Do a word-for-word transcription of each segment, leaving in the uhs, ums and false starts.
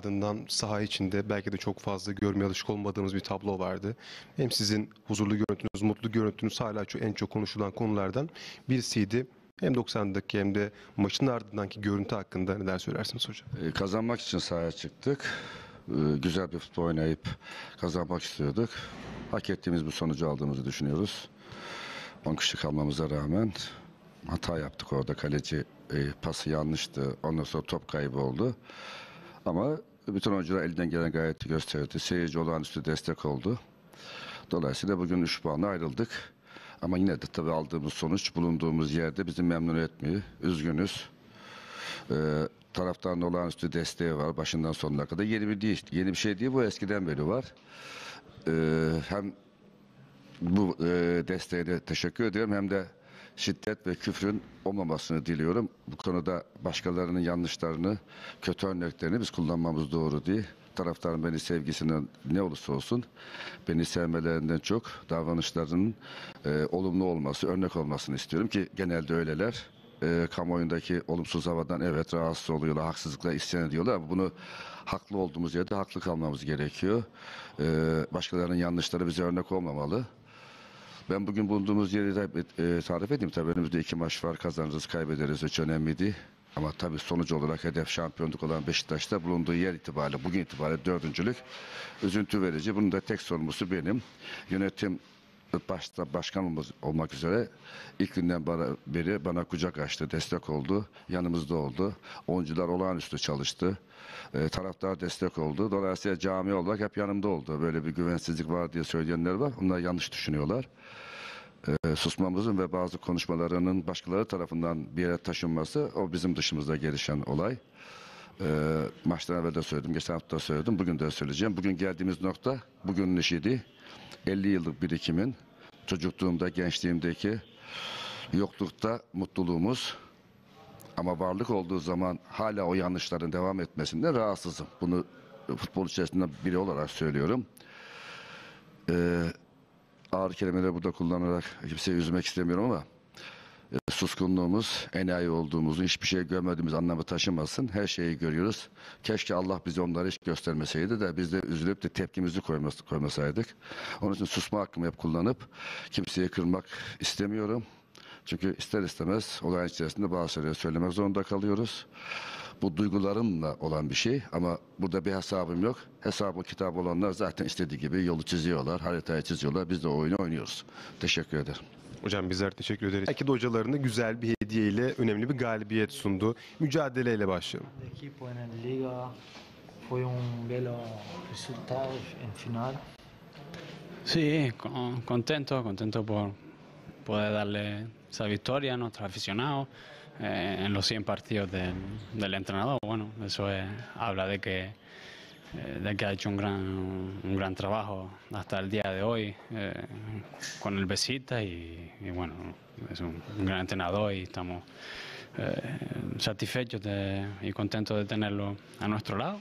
ardından saha içinde belki de çok fazla görmeye alışık olmadığımız bir tablo vardı. Hem sizin huzurlu görüntünüz, mutlu görüntünüz hala çok, en çok konuşulan konulardan birisiydi. Hem doksan dakika hem de maçın ardındanki görüntü hakkında neler söylersiniz hocam? Ee, kazanmak için sahaya çıktık. Ee, güzel bir futbol oynayıp kazanmak istiyorduk. Hak ettiğimiz bu sonucu aldığımızı düşünüyoruz. on kişi kalmamıza rağmen hata yaptık orada. Kaleci e, pası yanlıştı. Ondan sonra top kaybı oldu. Ama bütün oyuncular elinden gelen gayreti gösterdi. Seyirci olağanüstü destek oldu. Dolayısıyla bugün üç puanla ayrıldık. Ama yine de tabii aldığımız sonuç bulunduğumuz yerde bizi memnun etmiyor. Üzgünüz. Ee, taraftarın olağanüstü desteği var başından sonuna kadar. Yeni bir değil, yeni bir şey değil, bu eskiden beri var. Ee, hem bu e, desteğe de teşekkür ediyorum, hem de şiddet ve küfrün olmamasını diliyorum. Bu konuda başkalarının yanlışlarını, kötü örneklerini biz kullanmamız doğru değil. Taraftarın beni sevgisinden ne olursa olsun beni sevmelerinden çok davranışlarının e, olumlu olması, örnek olmasını istiyorum ki genelde öyleler. E, kamuoyundaki olumsuz havadan evet rahatsız oluyorlar, haksızlıkla isyan ediyorlar ama bunu haklı olduğumuz yerde haklı kalmamız gerekiyor. E, başkalarının yanlışları bize örnek olmamalı. Ben bugün bulunduğumuz yeri de e, tarif edeyim. Tabii önümüzde iki maç var, kazanırız, kaybederiz, hiç önemli değil. Ama tabii sonuç olarak hedef şampiyonluk olan Beşiktaş'ta bulunduğu yer itibariyle, bugün itibariyle dördüncülük üzüntü verici. Bunun da tek sorumlusu benim. Yönetim başta başkanımız olmak üzere ilk günden beri bana kucak açtı, destek oldu, yanımızda oldu. Oyuncular olağanüstü çalıştı, e, taraftar destek oldu. Dolayısıyla cami olarak hep yanımda oldu. Böyle bir güvensizlik var diye söyleyenler var. Onlar yanlış düşünüyorlar. E, susmamızın ve bazı konuşmalarının başkaları tarafından bir yere taşınması o bizim dışımızda gelişen olay. E, maçtan evvel de söyledim, geçen hafta da söyledim, bugün de söyleyeceğim. Bugün geldiğimiz nokta bugünün işiydi. elli yıllık birikimin, çocukluğumda, gençliğimdeki yoklukta mutluluğumuz, ama varlık olduğu zaman hala o yanlışların devam etmesinden rahatsızım. Bunu futbol içerisinde biri olarak söylüyorum. Ee, ağır kelimeleri burada kullanarak kimseyi üzmek istemiyorum ama e, suskunluğumuz, enayi olduğumuzu, hiçbir şey görmediğimiz anlamı taşımasın. Her şeyi görüyoruz. Keşke Allah bize onları hiç göstermeseydi de biz de üzülüp de tepkimizi koymas koymasaydık. Onun için susma hakkımı hep kullanıp kimseyi kırmak istemiyorum. Çünkü ister istemez olayın içerisinde bazı şeyleri söylemek zorunda kalıyoruz. Bu duygularımla olan bir şey ama burada bir hesabım yok. Hesabı kitap olanlar zaten istediği gibi yolu çiziyorlar, haritayı çiziyorlar. Biz de oyunu oynuyoruz. Teşekkür ederim. Hocam bizler teşekkür ederiz. Belki de hocalarına güzel bir hediyeyle önemli bir galibiyet sundu. Mücadeleyle başlayalım. Equipo en Liga fue un bello resultado en final. Sí, contento, contento por poder darle esa victoria a nuestros aficionados eh, en los cien partidos del, del entrenador. Bueno, eso es, habla de que eh, de que ha hecho un gran un gran trabajo hasta el día de hoy eh, con el Besiktas y, y bueno, es un, un gran entrenador y estamos eh, satisfechos de, y contentos de tenerlo a nuestro lado.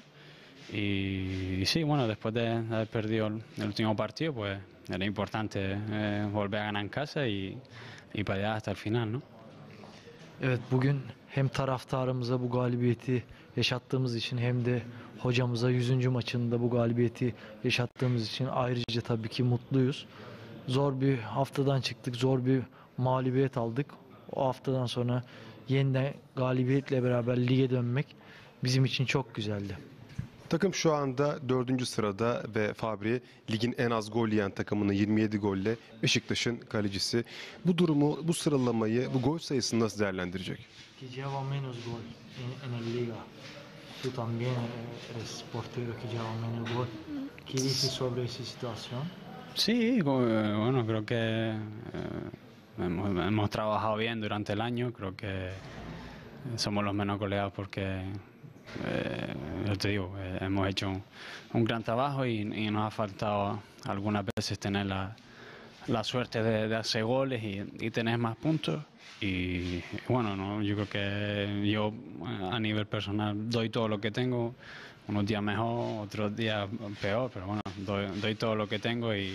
Y, y sí, bueno, después de, de haber perdido el, el último partido, pues era importante eh, volver a ganar en casa y, y para allá hasta el final, ¿no? Evet, bugün hem taraftarımıza bu galibiyeti yaşattığımız için hem de hocamıza yüzüncü maçında bu galibiyeti yaşattığımız için ayrıca tabii ki mutluyuz. Zor bir haftadan çıktık, zor bir mağlubiyet aldık. O haftadan sonra yeniden galibiyetle beraber lige dönmek bizim için çok güzeldi. Takım şu anda dördüncü sırada ve Fabri ligin en az gol yiyen takımını yirmi yedi golle Beşiktaş'ın kalecisi. Bu durumu, bu sıralamayı, bu gol sayısını nasıl değerlendirecek? Que lleva menos gol en, en el liga. Tú también eres portero que lleva menos gol. ¿Qué dices sobre esa situación? Sí, bueno, creo que eh, hemos, hemos trabajado bien durante el año. Creo que somos los menos goleados porque Eh, yo te digo, eh, hemos hecho un, un gran trabajo y, y nos ha faltado algunas veces tener la, la suerte de, de hacer goles y, y tener más puntos. Y bueno, no, yo creo que yo a nivel personal doy todo lo que tengo, unos días mejor, otros días peor, pero bueno, doy, doy todo lo que tengo y,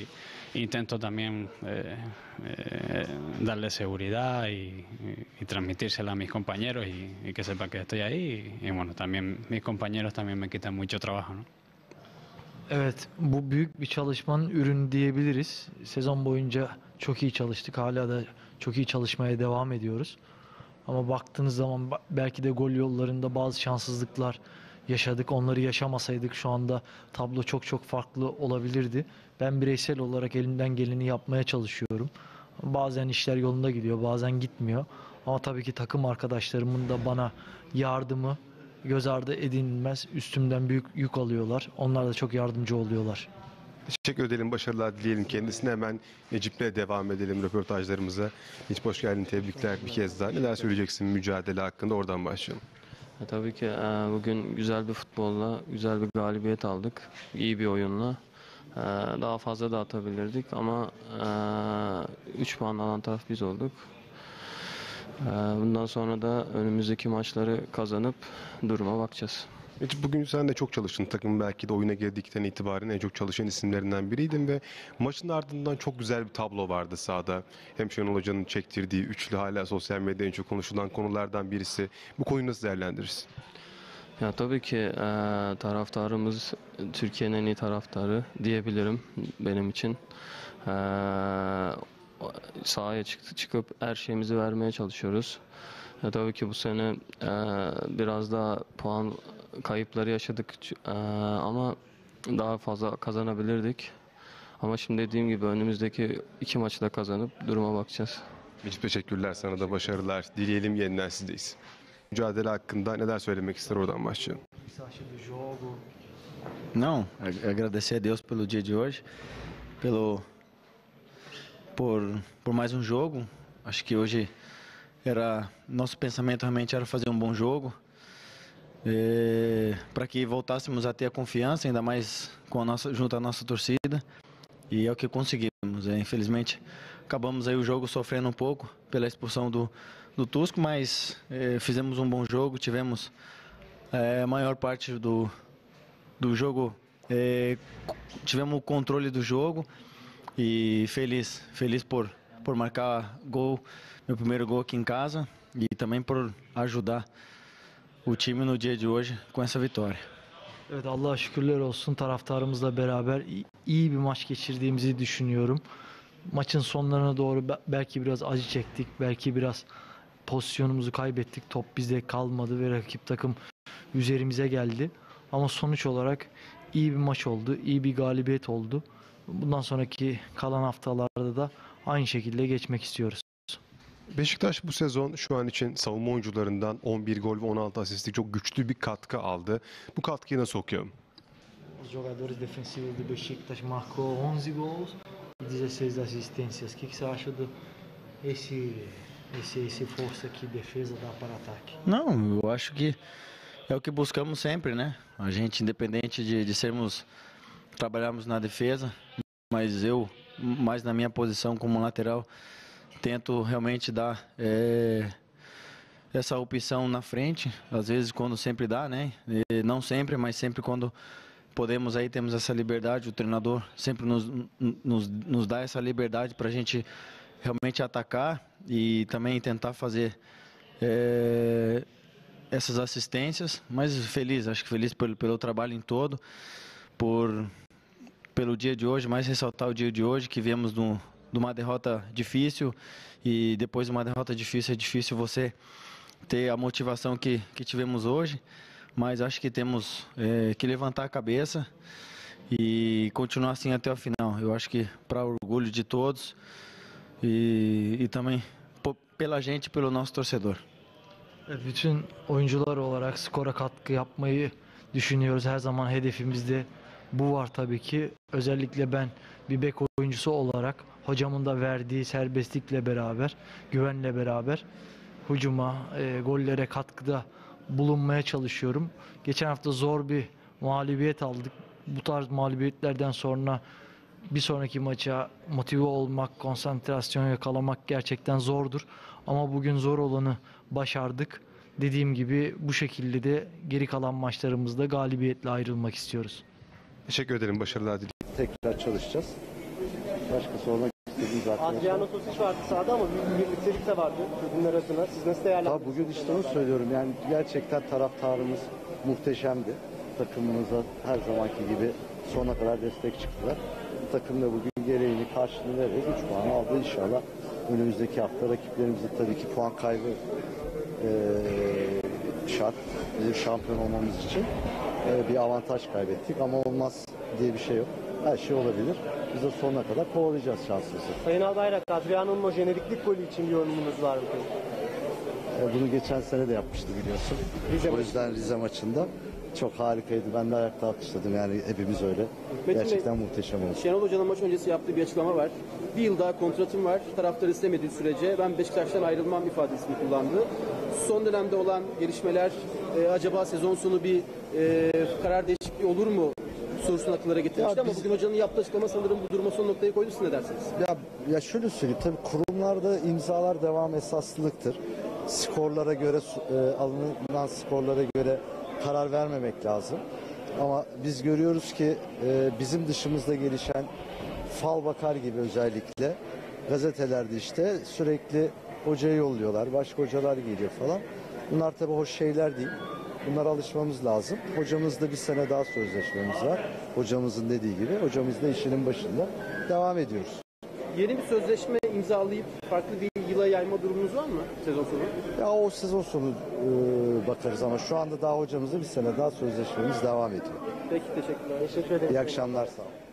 intento también eh, eh, darle seguridad y, y transmitírsela a mis compañeros y, y que sepan que estoy ahí. Y, y bueno, también mis compañeros también me quitan mucho trabajo, ¿no? Evet, bu büyük bir çalışmanın ürünü diyebiliriz. Sezon boyunca çok iyi çalıştık. Hala da çok iyi çalışmaya devam ediyoruz. Ama baktığınız zaman ba- belki de gol yollarında bazı şanssızlıklar yaşadık. Onları yaşamasaydık şu anda tablo çok çok farklı olabilirdi. Ben bireysel olarak elimden geleni yapmaya çalışıyorum. Bazen işler yolunda gidiyor, bazen gitmiyor. Ama tabii ki takım arkadaşlarımın da bana yardımı göz ardı edilmez. Üstümden büyük yük alıyorlar. Onlar da çok yardımcı oluyorlar. Teşekkür edelim, başarılar dileyelim kendisine. Hemen Necip'le devam edelim röportajlarımıza. Hiç hoş geldin, tebrikler bir kez daha. Neler söyleyeceksin mücadele hakkında, oradan başlayalım. E, tabii ki e, bugün güzel bir futbolla, güzel bir galibiyet aldık. İyi bir oyunla. E, daha fazla da atabilirdik ama üç puan alan taraf biz olduk. E, bundan sonra da önümüzdeki maçları kazanıp duruma bakacağız. Necip, bugün sen de çok çalıştın. Takım belki de oyuna girdikten itibaren en çok çalışan isimlerinden biriydin ve maçın ardından çok güzel bir tablo vardı sahada. Hem Şenol Hoca'nın çektirdiği üçlü, hala sosyal medyada en çok konuşulan konulardan birisi. Bu konuyu nasıl değerlendirirsin? Ya tabii ki e, taraftarımız Türkiye'nin en iyi taraftarı diyebilirim benim için. E, sahaya çık- çıkıp her şeyimizi vermeye çalışıyoruz. Ya tabii ki bu sene e, biraz daha puan kayıpları yaşadık e, ama daha fazla kazanabilirdik. Ama şimdi dediğim gibi önümüzdeki iki maçı da kazanıp duruma bakacağız. Necip, teşekkürler, sana da başarılar dileyelim, yeniden sizdeyiz. Mücadele hakkında neler söylemek ister, oradan başlayalım. Não, a- agradecer a Deus pelo dia de hoje, pelo por, por mais um jogo. Acho que hoje era nosso pensamento realmente era fazer um bom jogo, para que voltássemos a ter a confiança, ainda mais com a nossa junto à nossa torcida. E é o que conseguimos. É, infelizmente acabamos aí o jogo sofrendo um pouco pela expulsão do do Tusco, mas eh, fizemos um bom jogo, tivemos eh, a maior parte do do jogo, eh, tivemos o controle do jogo e feliz, feliz por, por marcar gol, meu primeiro gol aqui em casa e também por ajudar o time no dia de hoje com essa vitória. Evet, Allah'a şükürler olsun, taraftarımızla beraber i- iyi bir maç geçirdiğimizi düşünüyorum. Maçın sonlarına doğru be- belki biraz acı çektik, belki biraz pozisyonumuzu kaybettik. Top bizde kalmadı ve rakip takım üzerimize geldi. Ama sonuç olarak iyi bir maç oldu, iyi bir galibiyet oldu. Bundan sonraki kalan haftalarda da aynı şekilde geçmek istiyoruz. Beşiktaş bu sezon şu an için savunma oyuncularından on bir gol ve on altı asistlik çok güçlü bir katkı aldı. Bu katkıyı nasıl okuyor? Os jogadores defensivos do Beşiktaş marcou onze gols e dezesseis assistências. O que que você acha do esse esse esse força que defesa dá para ataque? Não, eu acho que é o que buscamos sempre, né? A gente, independente de, de sermos, trabalharmos na defesa, mas eu, mais na minha posição como lateral, tento realmente dar eh, essa opção na frente, às vezes quando sempre dá, né? E não sempre, mas sempre quando podemos aí, temos essa liberdade, o treinador sempre nos, nos, nos dá essa liberdade para a gente realmente atacar e também tentar fazer eh, essas assistências, mas feliz, acho que feliz pelo, pelo trabalho em todo, por, pelo dia de hoje, mais ressaltar o dia de hoje, que viemos de, um, de uma derrota difícil, e depois de uma derrota difícil, é difícil você ter a motivação que, que tivemos hoje, mas acho que temos é, que levantar a cabeça e continuar assim até o final. Eu acho que para orgulho de todos e, e também po- pela gente e pelo nosso torcedor. Evet, bütün oyuncular olarak skora katkı yapmayı düşünüyoruz. Her zaman hedefimizde bu var tabii ki. Özellikle ben bir bek oyuncusu olarak hocamın da verdiği serbestlikle beraber, güvenle beraber hücuma, e, gollere katkıda bulunmaya çalışıyorum. Geçen hafta zor bir mağlubiyet aldık. Bu tarz mağlubiyetlerden sonra bir sonraki maça motive olmak, konsantrasyon yakalamak gerçekten zordur. Ama bugün zor olanı başardık. Dediğim gibi bu şekilde de geri kalan maçlarımızda galibiyetle ayrılmak istiyoruz. Teşekkür ederim, başarılar dilerim. Tekrar çalışacağız. Başka sormak istediğiniz arkadaşlar. Adriano Sosic vardı sahada ama büyük bir birliktelik de vardı tribünler adına. Siz nasıl Tabii değerlendiriyorsunuz? bugün işte onu söylüyorum. Yani gerçekten taraftarımız muhteşemdi. Takımımıza her zamanki gibi sona kadar destek çıktılar. Takım da bugün gereğini karşılığını vererek üç puan aldı inşallah. Önümüzdeki hafta rakiplerimizde tabii ki puan kaybı eee, şart. Bizim şampiyon olmamız için eee, bir avantaj kaybettik ama olmaz diye bir şey yok. Her şey olabilir. Biz de sonuna kadar kovalayacağız şansımızı. Sayın Albayrak, Adriano'nun o jeneriklik golü için bir yorumunuz var mı? E, Bunu geçen sene de yapmıştı biliyorsun. Rize o yüzden Rize maçında çok harikaydı. Ben de ayakta alkışladım yani hepimiz öyle. Metin Gerçekten muhteşem oldu. Şenol Hoca'nın maç öncesi yaptığı bir açıklama var. Bir yıl daha kontratım var. Taraftar istemediği sürece ben Beşiktaş'tan ayrılmam ifadesini kullandı. Son dönemde olan gelişmeler e, acaba sezon sonu bir e, karar değişikliği olur mu sorusunu akıllara getirmişti Ya ama biz- bugün hocanın yaptığı açıklama sanırım bu duruma son noktayı koydu. Siz ne dersiniz? Ya, ya şöyle söyleyeyim tabii kurumlarda imzalar devam esaslılıktır. Skorlara göre e, alınan skorlara göre karar vermemek lazım. Ama biz görüyoruz ki e, bizim dışımızda gelişen fal bakar gibi özellikle gazetelerde işte sürekli hocayı yolluyorlar. Başka hocalar geliyor falan. Bunlar tabii hoş şeyler değil. Bunlara alışmamız lazım. Hocamızda bir sene daha sözleşmemiz var. Hocamızın dediği gibi. Hocamız da işinin başında. Devam ediyoruz. Yeni bir sözleşme imzalayıp farklı bir yıla yayma durumunuz var mı sezon sonu? Ya o sezon sonu e, bakarız ama şu anda daha hocamızda bir sene daha sözleşmemiz devam ediyor. Peki teşekkürler. Teşekkür ederim. İyi akşamlar, sağ olun.